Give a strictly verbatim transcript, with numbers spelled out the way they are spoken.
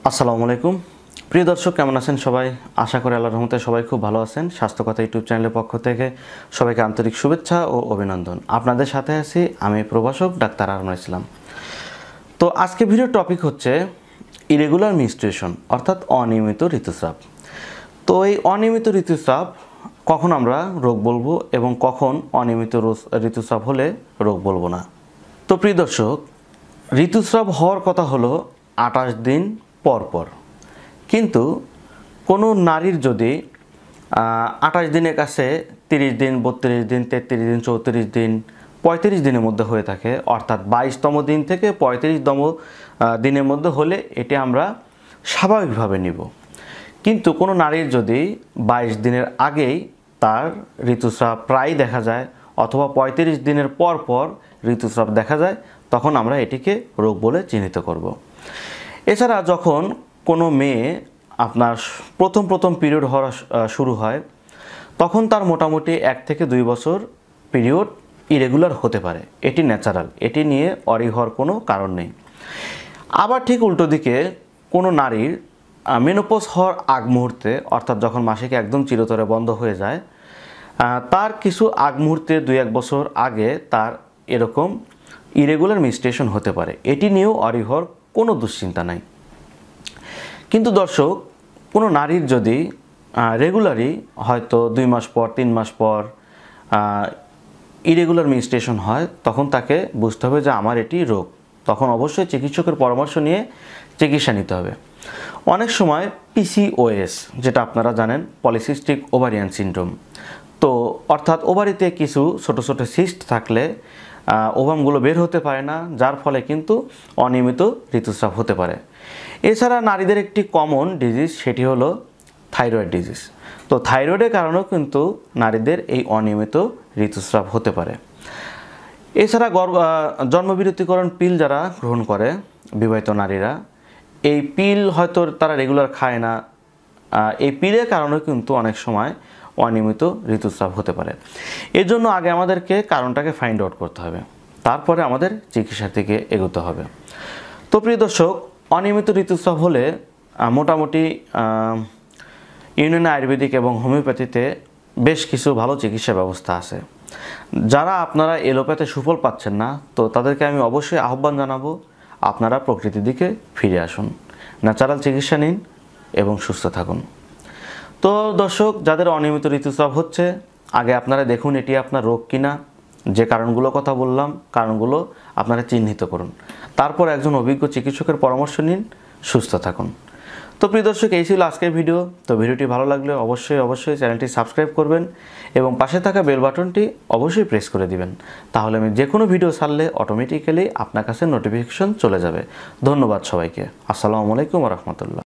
আসসালামু আলাইকুম প্রিয় দর্শক, কেমন আছেন সবাই? আশা করি আল্লাহর রহমতে সবাই খুব ভালো আছেন। স্বাস্থ্য কথা ইউটিউব চ্যানেলের পক্ষ থেকে সবাইকে আন্তরিক শুভেচ্ছা ও অভিনন্দন। আপনাদের সাথে আছি আমি প্রভাষক ডাক্তার আরমান ইসলাম। তো আজকে ভিডিওর টপিক হচ্ছে ইরেগুলার মেনস্ট্রুয়েশন অর্থাৎ অনিয়মিত ঋতুস্রাব। তো এই অনিয়মিত ঋতুস্রাব কখন আমরা রোগ বলবো এবং কখন অনিয়মিত ঋতুস্রাব হলে রোগ বলবো না। তো প্রিয় দর্শক, ঋতুস্রাব হওয়ার কথা হলো আঠাশ দিন পর পর, কিন্তু কোনো নারীর যদি আঠাশ দিনের কাছে তিরিশ দিন, বত্রিশ দিন, তেত্রিশ দিন, চৌত্রিশ দিন, পঁয়ত্রিশ দিনের মধ্যে হয়ে থাকে, অর্থাৎ বাইশতম দিন থেকে পঁয়ত্রিশতম দিনের মধ্যে হলে এটি আমরা স্বাভাবিকভাবে নিব। কিন্তু কোনো নারীর যদি বাইশ দিনের আগেই তার ঋতুস্রাব প্রায় দেখা যায় অথবা পঁয়ত্রিশ দিনের পর পর ঋতুস্রাব দেখা যায়, তখন আমরা এটিকে রোগ বলে চিহ্নিত করব। এছাড়া যখন কোনো মেয়ে আপনার প্রথম প্রথম পিরিয়ড হওয়া শুরু হয়, তখন তার মোটামুটি এক থেকে দুই বছর পিরিয়ড ইরেগুলার হতে পারে। এটি ন্যাচারাল, এটি নিয়ে অরি হওয়ার কোনো কারণ নেই। আবার ঠিক উল্টো দিকে কোনো নারীর মেনোপজ হওয়ার আগ মুহূর্তে, অর্থাৎ যখন মাসিক একদম চিরতরে বন্ধ হয়ে যায়, তার কিছু আগ মুহূর্তে দুই এক বছর আগে তার এরকম ইরেগুলার মেনস্ট্রুয়েশন হতে পারে। এটি নিয়েও অরি হওয়ার কোনো দুশ্চিন্তা নাই। কিন্তু দর্শক, কোনো নারীর যদি রেগুলারই হয়তো দুই মাস পর, তিন মাস পর ইরেগুলার মেনস্ট্রুয়েশন হয়, তখন তাকে বুঝতে হবে যে আমার এটি রোগ। তখন অবশ্যই চিকিৎসকের পরামর্শ নিয়ে চিকিৎসা নিতে হবে। অনেক সময় পিসিওএস, যেটা আপনারা জানেন, পলিসিস্টিক ওভারিয়ান সিনড্রোম, তো অর্থাৎ ওভারিতে কিছু ছোট ছোট সিস্ট থাকলে ওভামগুলো বের হতে পারে না, যার ফলে কিন্তু অনিয়মিত ঋতুস্রাব হতে পারে। এছাড়া নারীদের একটি কমন ডিজিজ, সেটি হলো থাইরয়েড ডিজিজ। তো থাইরয়েডের কারণেও কিন্তু নারীদের এই অনিয়মিত ঋতুস্রাব হতে পারে। এছাড়া গর্ভ জন্মবিরতিকরণ পিল যারা গ্রহণ করে বিবাহিত নারীরা, এই পিল হয়তো তারা রেগুলার খায় না, এই পিলের কারণেও কিন্তু অনেক সময় অনিয়মিত ঋতুস্রাব হতে পারে। এর জন্য আগে আমাদেরকে কারণটাকে ফাইন্ড আউট করতে হবে, তারপরে আমাদের চিকিৎসার দিকে এগোতে হবে। তো প্রিয় দর্শক, অনিয়মিত ঋতুস্রাব হলে মোটামুটি ইউনানি আয়ুর্বেদিক এবং হোমিওপ্যাথিতে বেশ কিছু ভালো চিকিৎসা ব্যবস্থা আছে। যারা আপনারা এলোপ্যাথে সুফল পাচ্ছেন না, তো তাদেরকে আমি অবশ্যই আহ্বান জানাবো, আপনারা প্রকৃতির দিকে ফিরে আসুন, ন্যাচারাল চিকিৎসা নিন এবং সুস্থ থাকুন। তো দর্শক, যাদের অনিয়মিত ঋতুস্রাব হচ্ছে, আগে আপনারা দেখুন এটি আপনার রোগ কিনা। যে কারণগুলো কথা বললাম, কারণগুলো আপনারা চিহ্নিত করুন, তারপর একজন অভিজ্ঞ চিকিৎসকের পরামর্শ নিন, সুস্থ থাকুন। তো প্রিয় দর্শক, এই ছিল আজকের ভিডিও। তো ভিডিওটি ভালো লাগলে অবশ্যই অবশ্যই চ্যানেলটি সাবস্ক্রাইব করবেন এবং পাশে থাকা বেল বাটনটি অবশ্যই প্রেস করে দিবেন, তাহলে আমি যে কোনো ভিডিও ছাড়লে অটোমেটিক্যালি আপনার কাছে নোটিফিকেশন চলে যাবে। ধন্যবাদ সবাইকে। আসসালামু আলাইকুম ওয়া রাহমাতুল্লাহ।